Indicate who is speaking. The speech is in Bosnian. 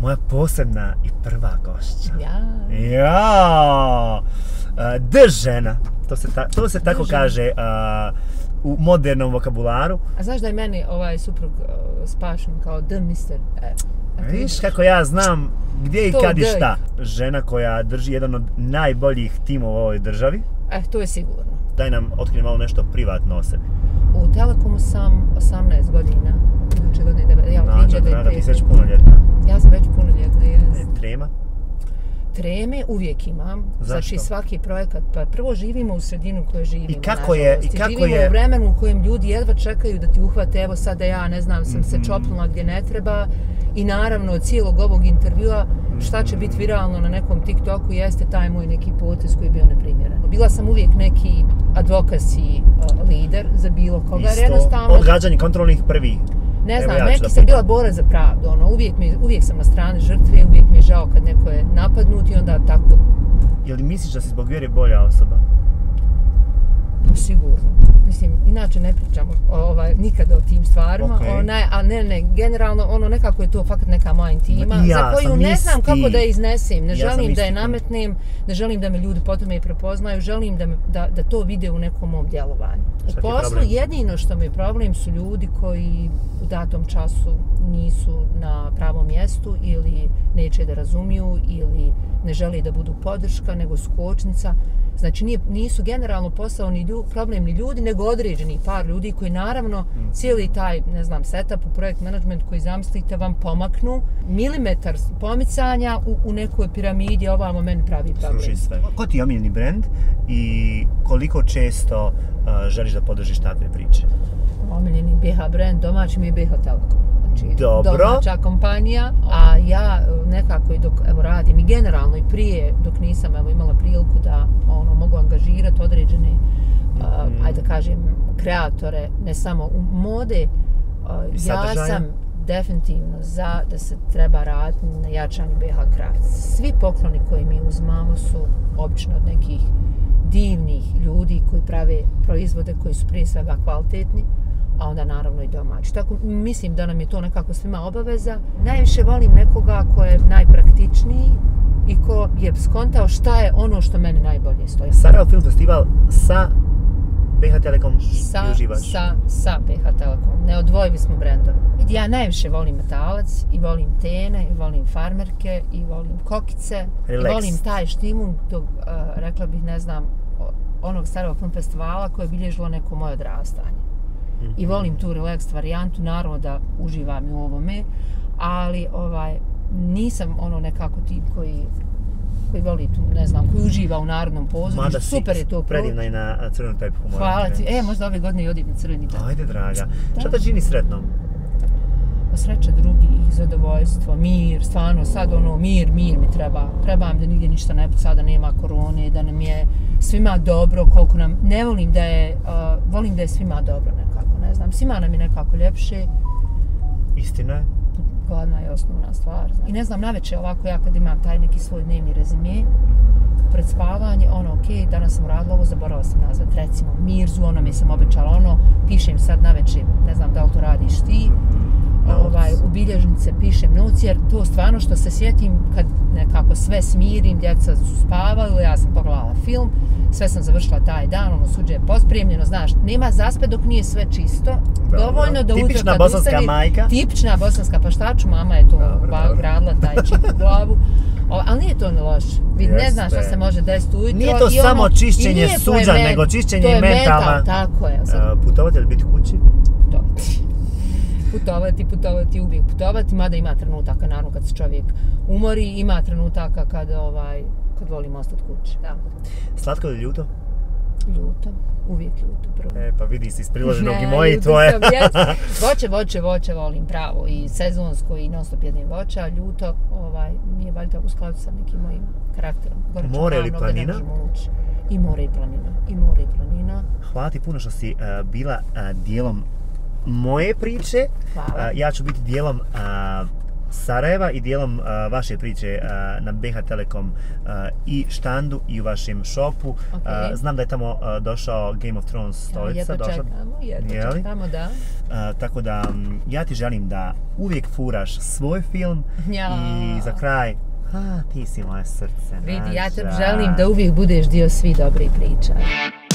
Speaker 1: moja posebna i prva gošća.
Speaker 2: Ja.
Speaker 1: The žena. To se tako kaže u modernom vokabularu.
Speaker 2: A znaš da je meni ovaj suprug spašen kao The Mr.
Speaker 1: Viš kako ja znam gdje i kad i šta. Žena koja drži jedan od najboljih timova u ovoj državi.
Speaker 2: To je sigurno.
Speaker 1: Daj nam otkrije malo nešto privatno o sebi.
Speaker 2: U Telekomu sam 18 godina. Iduće godine,
Speaker 1: Draga, ti si već punoljetna.
Speaker 2: Ja sam već punoljetna, jes.
Speaker 1: Trema?
Speaker 2: Treme uvijek imam.
Speaker 1: Zašto?
Speaker 2: Znači svaki projekat. Pa prvo živimo u sredinu u kojoj živimo.
Speaker 1: I kako je?
Speaker 2: Živimo u vremenu u kojem ljudi jedva čekaju da ti uhvate. Evo sad da ja, ne znam, sam se čopnula gdje ne treba. I naravno od cijelog ovog intervjua šta će biti viralno na nekom TikToku jeste taj moj neki potez koji je bio neprimjeren. Bila sam uvijek neki advocacy lider za bilo koga.
Speaker 1: Isto, odgađanje kontrolnih prvi.
Speaker 2: Ne znam, neki sam bila borac za pravdu, uvijek sam na strani žrtve, uvijek mi je žao kad neko je napadnut i onda tako.
Speaker 1: Je li misliš da si zbog vjere bolja osoba?
Speaker 2: Sigurno. Mislim, inače ne pričamo nikada o tim stvarima, a ne, generalno nekako je to fakat neka moja intima, za koju ne znam kako da je iznesem, ne želim da je nametnem, ne želim da me ljudi po tome i prepoznaju, želim da to vide u nekom mom djelovanju. U poslu jedino što mi je problem su ljudi koji u datom času nisu na pravom mjestu ili neće da razumiju ili ne žele da budu podrška, nego su kočnica. Znači nisu generalno posao problem ni ljudi, nego određeni par ljudi koji naravno cijeli taj, ne znam, setup u projekt management koji zamislite vam pomaknu milimetar pomicanja u nekoj piramidi, ovamo meni pravi problem.
Speaker 1: Sruši sve. Ko ti je omiljeni brend i koliko često želiš da podržiš takve priče?
Speaker 2: Omiljeni BH brend, domaći mi je BH Telekom. Znači,
Speaker 1: dobro.
Speaker 2: Domaća kompanija, a ja nekako i dok radim i generalno i prije dok nisam imala priliku da mogu angažirati određene ajde da kažem kreatore, ne samo u mode, ja sam definitivno za da se treba raditi na jačanju BH Crafts. Svi pokloni koje mi uzmamo su obično od nekih divnih ljudi koji prave proizvode koji su prije svega kvalitetni, a onda naravno i domaći. Tako mislim da nam je to nekako svima obaveza. Najviše volim nekoga ko je najpraktičniji i ko je skontao šta je ono što meni najbolje stoji.
Speaker 1: Sarajevo Film Festival sa BH Telekom i uživaš?
Speaker 2: Sa BH Telekom. Neodvojivi smo brendovi. Ja najviše volim metalac i volim tene i volim farmerke i volim kokice. I volim taj štimun tog, rekla bih, ne znam, onog Sarajevo Film Festivala koje je bilježilo neko moje odrastanje. I volim tu relax varijantu, naravno da uživam u ovome, ali nisam nekako tip koji voli tu, ne znam, koji uživa u narodnom pozorištu. Super je to.
Speaker 1: Predivna i na crvenom tepihu.
Speaker 2: Hvala ti. Možda ove godine i odim na crveni tepih.
Speaker 1: Ajde, draga. Šta te čini sretnom?
Speaker 2: Sreća drugih, zadovoljstvo, mir, stvarno sad mir mi treba. Trebam da nigdje ništa ne sada nema korone, da nam je svima dobro, koliko nam, ne volim da je, volim da je svima dobro nekako, ne znam, svima nam je nekako ljepše.
Speaker 1: Istina je.
Speaker 2: Gladna je osnovna stvar. I ne znam, navečer ovako ja kad imam taj neki svoj dnevni rezime, pred spavanje, ok, danas sam uradila ovo, zaboravila sam nazvat, recimo Mirzu, mi sam obećala pišem sad navečer, ne znam da li to radiš ti, u bilježnice pišem notes, jer to stvarno što se sjetim kad nekako sve smirim, djeca su spavali, ja sam pogledala film, sve sam završila taj dan, suđe je pospremljeno, znaš, nema zaspe dok nije sve čisto, dovoljno da ujutro kad ustani,
Speaker 1: majka.
Speaker 2: Tipična bosanska, pa šta ću, mama je to gradila taj čip u glavu, ali nije to loše, ne znam šta se može desiti ujutro.
Speaker 1: Nije to samo čišćenje suđa, nego čišćenje mentalna.
Speaker 2: Tako je.
Speaker 1: Putovati ili biti kući?
Speaker 2: Putovati, uvijek putovati, mada ima trenutaka, naravno kad se čovjek umori, ima trenutaka kad volim ostati kući.
Speaker 1: Slatko ili ljuto?
Speaker 2: Ljuto, uvijek ljuto prvo.
Speaker 1: Pa vidi si iz priloženog i moje i tvoje.
Speaker 2: Voće volim pravo i sezonsko i non stop jednim voća, a ljuto mi je valjda u skladu sa nekim mojim karakterom.
Speaker 1: More ili planina?
Speaker 2: I more i planina.
Speaker 1: Hvala ti puno što si bila dijelom moje priče.
Speaker 2: Hvala.
Speaker 1: Ja ću biti dijelom Sarajeva i dijelom vaše priče na BH Telekom i štandu i u vašem shopu. Znam da je tamo došao Game of Thrones stolica.
Speaker 2: Jedno čekamo, da.
Speaker 1: Tako da ja ti želim da uvijek furaš svoj film i za kraj, ti si moje srce.
Speaker 2: Vidi, ja te želim da uvijek budeš dio svih dobrih priča.